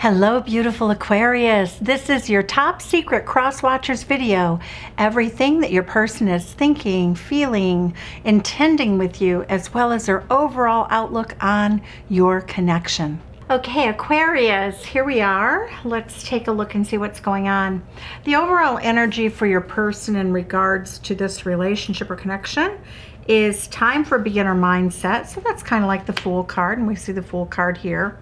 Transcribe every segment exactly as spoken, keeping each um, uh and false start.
Hello, beautiful Aquarius. This is your top secret cross watchers video. Everything that your person is thinking, feeling, intending with you, as well as their overall outlook on your connection. Okay, Aquarius, here we are. Let's take a look and see what's going on. The overall energy for your person in regards to this relationship or connection is time for beginner mindset. So that's kind of like the Fool card, and we see the Fool card here.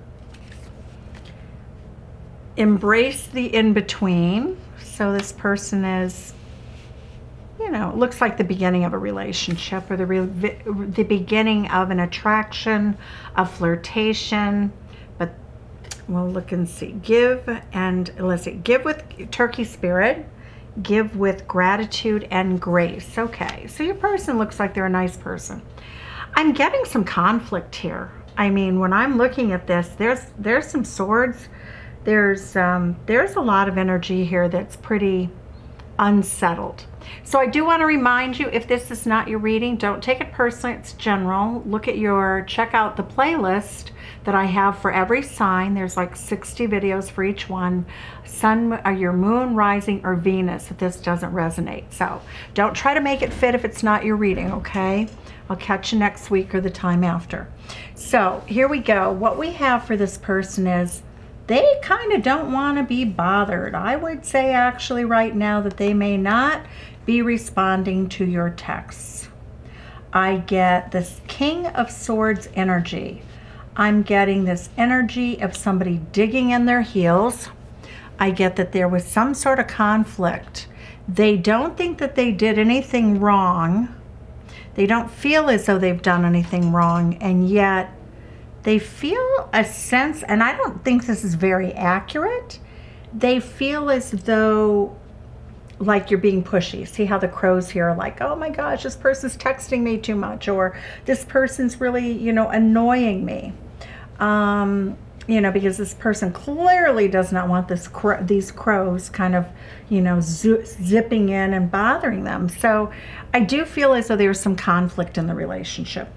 Embrace the in-between. So this person is, you know, it looks like the beginning of a relationship or the, re the beginning of an attraction, a flirtation. But we'll look and see. Give and, let's see, give with turkey spirit. Give with gratitude and grace. Okay, so your person looks like they're a nice person. I'm getting some conflict here. I mean, when I'm looking at this, there's there's some swords. There's um, there's a lot of energy here that's pretty unsettled. So I do want to remind you, if this is not your reading, don't take it personally. It's general. Look at your, check out the playlist that I have for every sign. There's like sixty videos for each one. Sun, or your moon, rising, or Venus, if this doesn't resonate. So don't try to make it fit if it's not your reading, okay? I'll catch you next week or the time after. So here we go. What we have for this person is they kind of don't want to be bothered. I would say actually right now that they may not be responding to your texts. I get this King of Swords energy. I'm getting this energy of somebody digging in their heels. I get that there was some sort of conflict. They don't think that they did anything wrong. They don't feel as though they've done anything wrong, and yet they feel a sense, and I don't think this is very accurate, they feel as though like you're being pushy. See how the crows here are like, oh my gosh, this person's texting me too much, or this person's really, you know, annoying me. Um, you know, because this person clearly does not want this cro these crows kind of, you know, zipping in and bothering them. So I do feel as though there's some conflict in the relationship.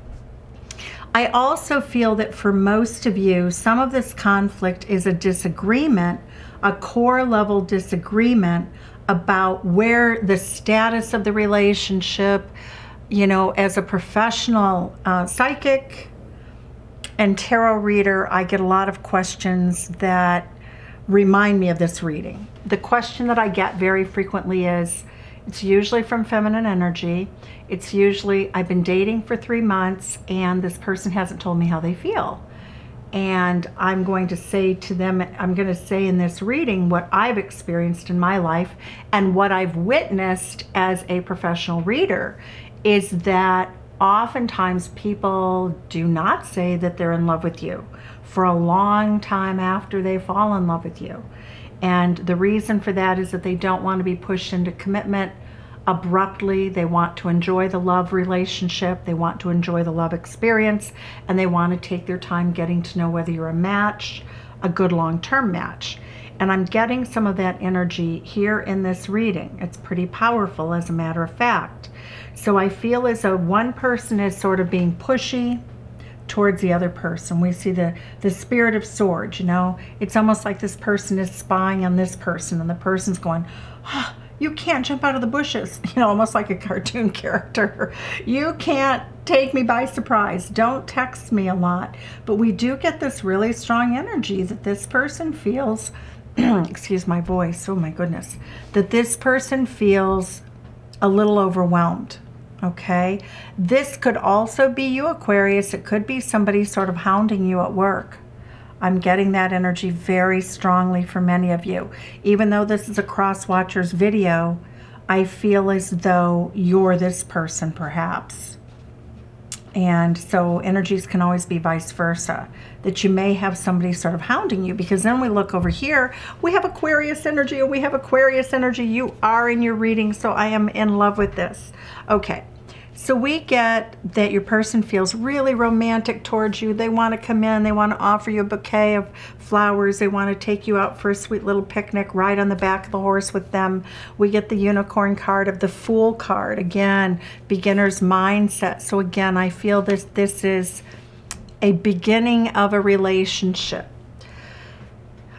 I also feel that for most of you, some of this conflict is a disagreement, a core level disagreement about where the status of the relationship, you know, as a professional uh, psychic and tarot reader, I get a lot of questions that remind me of this reading. The question that I get very frequently is, it's usually from feminine energy. It's usually, I've been dating for three months and this person hasn't told me how they feel. And I'm going to say to them, I'm going to say in this reading what I've experienced in my life and what I've witnessed as a professional reader is that oftentimes people do not say that they're in love with you for a long time after they fall in love with you. And the reason for that is that they don't want to be pushed into commitment abruptly. They want to enjoy the love relationship. They want to enjoy the love experience, and they want to take their time getting to know whether you're a match, a good long-term match. And I'm getting some of that energy here in this reading. It's pretty powerful, as a matter of fact. So I feel as though one person is sort of being pushy towards the other person. We see the the Spirit of Swords, you know, it's almost like this person is spying on this person, and the person's going, oh, you can't jump out of the bushes, you know, almost like a cartoon character. You can't take me by surprise. Don't text me a lot. But we do get this really strong energy that this person feels, excuse my voice, oh my goodness, that this person feels a little overwhelmed. Okay, this could also be you, Aquarius. It could be somebody sort of hounding you at work. I'm getting that energy very strongly for many of you. Even though this is a Cross Watchers video, I feel as though you're this person perhaps. And so energies can always be vice versa, that you may have somebody sort of hounding you, because then we look over here, we have Aquarius energy, and we have Aquarius energy. You are in your reading, so I am in love with this. Okay. So we get that your person feels really romantic towards you. They want to come in, they want to offer you a bouquet of flowers, they want to take you out for a sweet little picnic, ride on the back of the horse with them. We get the Unicorn card of the Fool card. Again, beginner's mindset. So again, I feel this, this is a beginning of a relationship.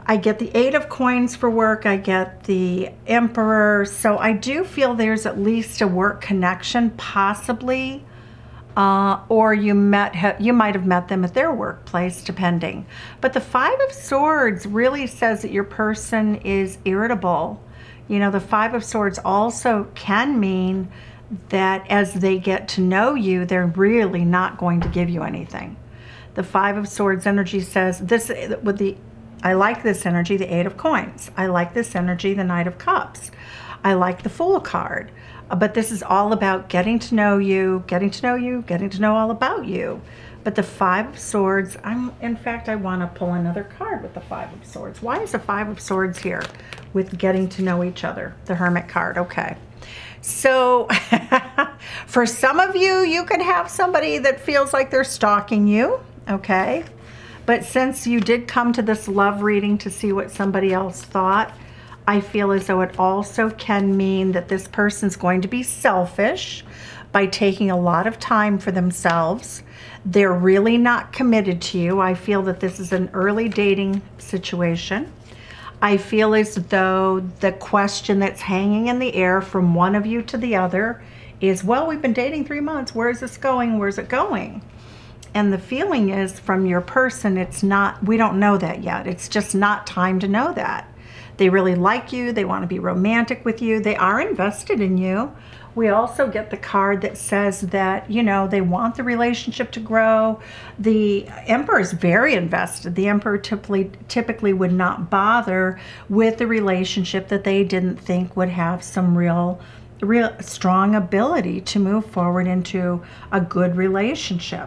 I get the Eight of Coins for work. I get the Emperor. So I do feel there's at least a work connection, possibly. Uh, or you met, you might have met them at their workplace, depending. But the Five of Swords really says that your person is irritable. You know, the Five of Swords also can mean that as they get to know you, they're really not going to give you anything. The Five of Swords energy says this with the, I like this energy, the Eight of Coins. I like this energy, the Knight of Cups. I like the Fool card. But this is all about getting to know you, getting to know you, getting to know all about you. But the Five of Swords, I'm, in fact, I want to pull another card with the Five of Swords. Why is the Five of Swords here with getting to know each other? The Hermit card, okay. So for some of you, you could have somebody that feels like they're stalking you, okay? But since you did come to this love reading to see what somebody else thought, I feel as though it also can mean that this person's going to be selfish by taking a lot of time for themselves. They're really not committed to you. I feel that this is an early dating situation. I feel as though the question that's hanging in the air from one of you to the other is, well, we've been dating three months. Where's this going? Where's it going? And the feeling is from your person, it's not, we don't know that yet. It's just not time to know that. They really like you. They want to be romantic with you. They are invested in you. We also get the card that says that, you know, they want the relationship to grow. The Emperor is very invested. The Emperor typically, typically would not bother with the relationship that they didn't think would have some real, real strong ability to move forward into a good relationship.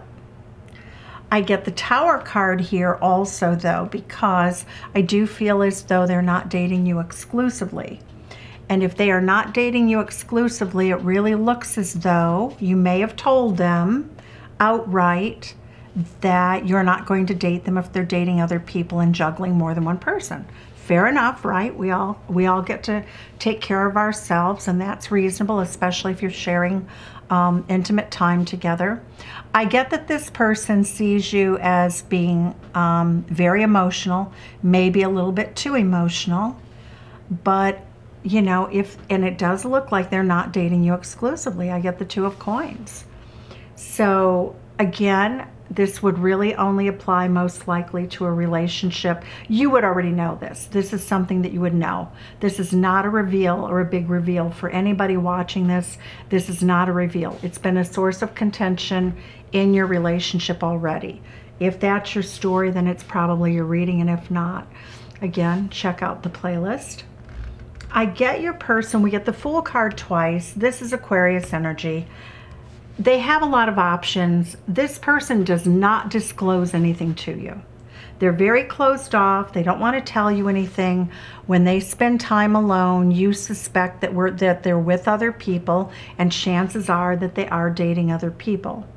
I get the Tower card here also, though, because I do feel as though they're not dating you exclusively. And if they are not dating you exclusively, it really looks as though you may have told them outright that you're not going to date them if they're dating other people and juggling more than one person. Fair enough, right? We all, we all get to take care of ourselves, and that's reasonable, especially if you're sharing um, intimate time together. I get that this person sees you as being um, very emotional, maybe a little bit too emotional, but you know, if, and it does look like they're not dating you exclusively. I get the Two of Coins. So again, this would really only apply most likely to a relationship. You would already know this. This is something that you would know. This is not a reveal or a big reveal for anybody watching this. This is not a reveal. It's been a source of contention in your relationship already. If that's your story, then it's probably your reading, and if not, again, check out the playlist. I get your person. We get the Fool card twice. This is Aquarius energy. They have a lot of options. This person does not disclose anything to you. They're very closed off. They don't want to tell you anything. When they spend time alone, you suspect that we're that they're with other people, and chances are that they are dating other people.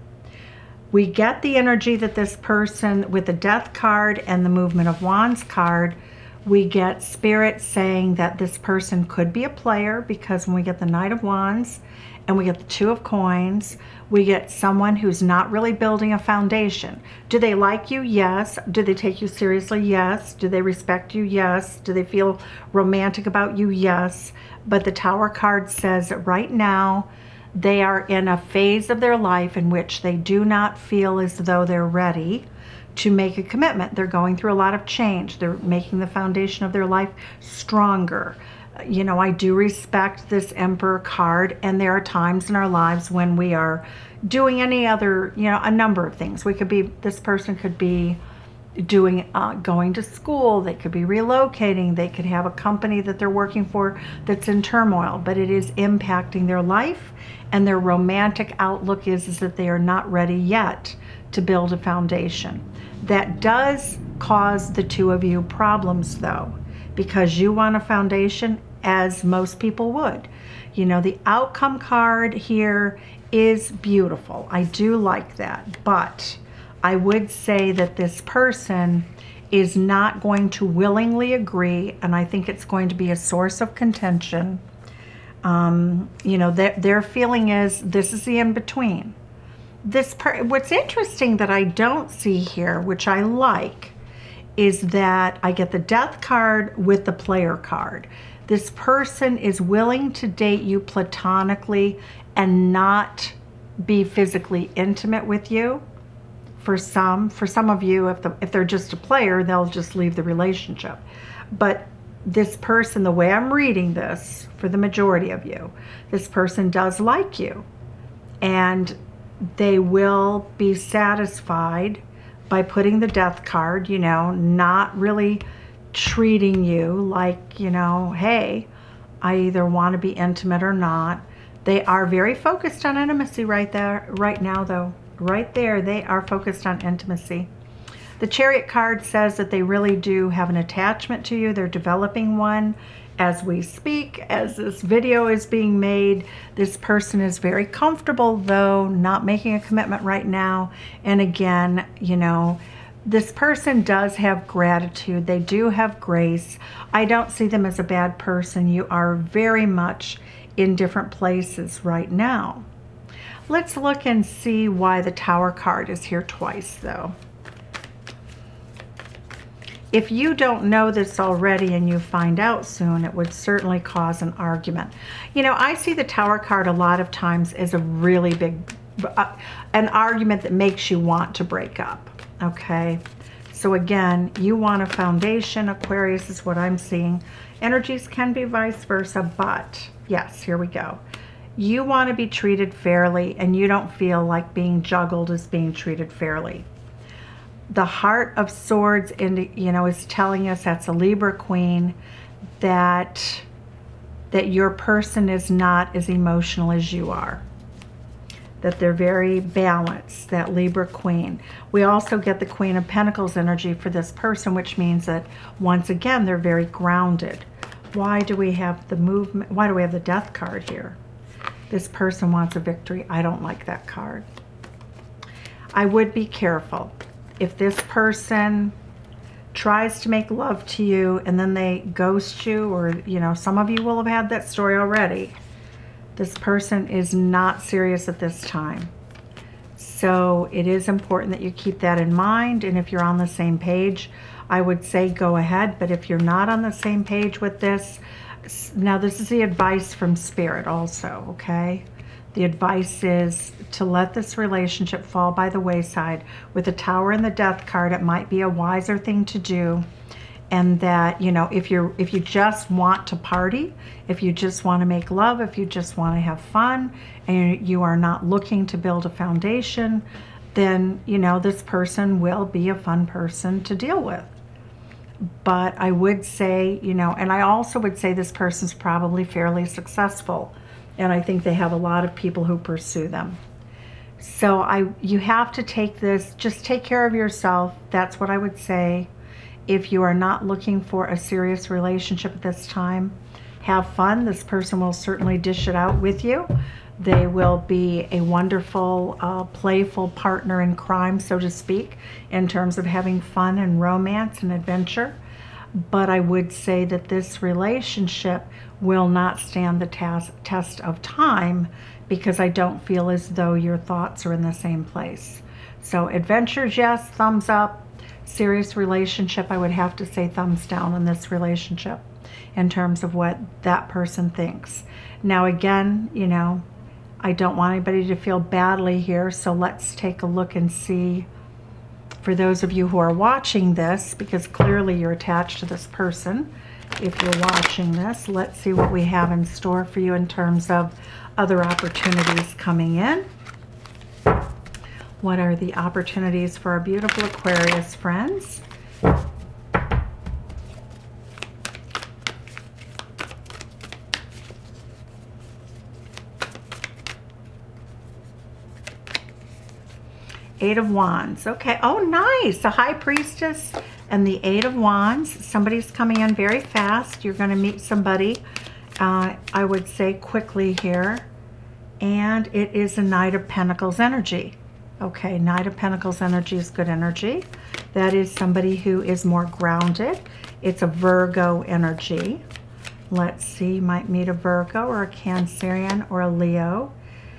We get the energy that this person, with the Death card and the Movement of Wands card, we get Spirit saying that this person could be a player, because when we get the Knight of Wands and we get the Two of Coins, we get someone who's not really building a foundation. Do they like you? Yes. Do they take you seriously? Yes. Do they respect you? Yes. Do they feel romantic about you? Yes. But the Tower card says that right now they are in a phase of their life in which they do not feel as though they're ready to make a commitment. They're going through a lot of change. They're making the foundation of their life stronger. You know, I do respect this Emperor card, and there are times in our lives when we are doing any other, you know, a number of things. We could be, this person could be doing, uh, going to school, they could be relocating, they could have a company that they're working for that's in turmoil, but it is impacting their life, and their romantic outlook is, is that they are not ready yet to build a foundation. That does cause the two of you problems, though, because you want a foundation, as most people would. You know, the Outcome card here is beautiful. I do like that, but I would say that this person is not going to willingly agree, and I think it's going to be a source of contention. Um, you know, their, their feeling is this is the in-between. This per what's interesting that I don't see here, which I like, is that I get the Death card with the Player card. This person is willing to date you platonically and not be physically intimate with you. For some, for some of you, if, the, if they're just a player, they'll just leave the relationship. But this person, the way I'm reading this, for the majority of you, this person does like you. And they will be satisfied by putting the Death card, you know, not really treating you like, you know, hey, I either want to be intimate or not. They are very focused on intimacy right there, right now, though. Right there, they are focused on intimacy. The Chariot card says that they really do have an attachment to you. They're developing one as we speak, as this video is being made. This person is very comfortable, though, not making a commitment right now. And again, you know, this person does have gratitude. They do have grace. I don't see them as a bad person. You are very much in different places right now. Let's look and see why the Tower card is here twice, though. If you don't know this already and you find out soon, it would certainly cause an argument. You know, I see the Tower card a lot of times as a really big, uh, an argument that makes you want to break up, okay? So again, you want a foundation. Aquarius is what I'm seeing. Energies can be vice versa, but yes, here we go. You want to be treated fairly, and you don't feel like being juggled is being treated fairly. The Heart of Swords, you know, is telling us that's a Libra Queen, that that your person is not as emotional as you are. That they're very balanced, that Libra Queen. We also get the Queen of Pentacles energy for this person, which means that once again they're very grounded. Why do we have the movement? Why do we have the Death card here? This person wants a victory. I don't like that card. I would be careful. If this person tries to make love to you and then they ghost you, or, you know, some of you will have had that story already. This person is not serious at this time. So it is important that you keep that in mind. And if you're on the same page, I would say go ahead. But if you're not on the same page with this, now this is the advice from Spirit also, okay? The advice is to let this relationship fall by the wayside. With the Tower and the Death card, it might be a wiser thing to do. And that, you know, if you're if you just want to party, if you just want to make love, if you just want to have fun, and you are not looking to build a foundation, then, you know, this person will be a fun person to deal with. But I would say, you know, and I also would say this person's probably fairly successful. And I think they have a lot of people who pursue them. So I, you have to take this, just take care of yourself. That's what I would say. If you are not looking for a serious relationship at this time, have fun. This person will certainly dish it out with you. They will be a wonderful, uh, playful partner in crime, so to speak, in terms of having fun and romance and adventure. But I would say that this relationship will not stand the tas- test of time, because I don't feel as though your thoughts are in the same place. So adventures, yes, thumbs up. Serious relationship, I would have to say thumbs down on this relationship in terms of what that person thinks. Now again, you know, I don't want anybody to feel badly here, so let's take a look and see, for those of you who are watching this, because clearly you're attached to this person, if you're watching this, let's see what we have in store for you in terms of other opportunities coming in. What are the opportunities for our beautiful Aquarius friends? Eight of Wands. Okay. Oh, nice. The High Priestess and the Eight of Wands. Somebody's coming in very fast. You're going to meet somebody, uh, I would say, quickly here. And it is a Knight of Pentacles energy. Okay, Knight of Pentacles energy is good energy. That is somebody who is more grounded. It's a Virgo energy. Let's see, you might meet a Virgo or a Cancerian or a Leo.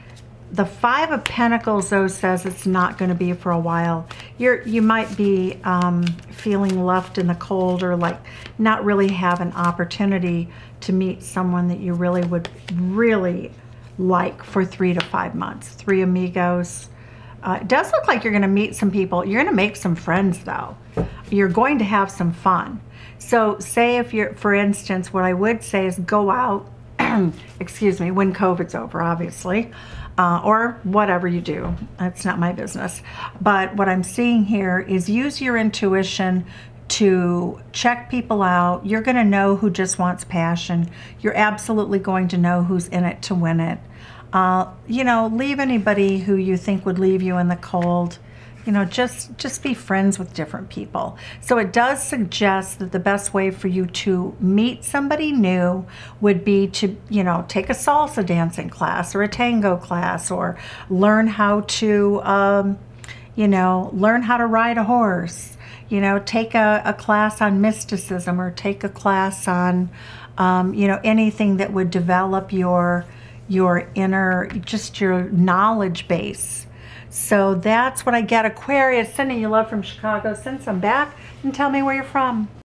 The Five of Pentacles, though, says it's not going to be for a while. You're, you might be um, feeling left in the cold, or like not really have an opportunity to meet someone that you really would really like for three to five months. Three amigos. Uh, it does look like you're going to meet some people. You're going to make some friends, though. You're going to have some fun. So say if you're, for instance, what I would say is go out, excuse me, when COVID's over, obviously, uh, or whatever you do. That's not my business. But what I'm seeing here is use your intuition to check people out. You're going to know who just wants passion. You're absolutely going to know who's in it to win it. Uh, you know, leave anybody who you think would leave you in the cold. You know, just just be friends with different people. So it does suggest that the best way for you to meet somebody new would be to, you know, take a salsa dancing class or a tango class, or learn how to, um, you know, learn how to ride a horse. You know, take a, a class on mysticism, or take a class on, um, you know, anything that would develop your your inner, just your knowledge base. So that's what I get. Aquarius, sending you love from Chicago. Send some back and tell me where you're from.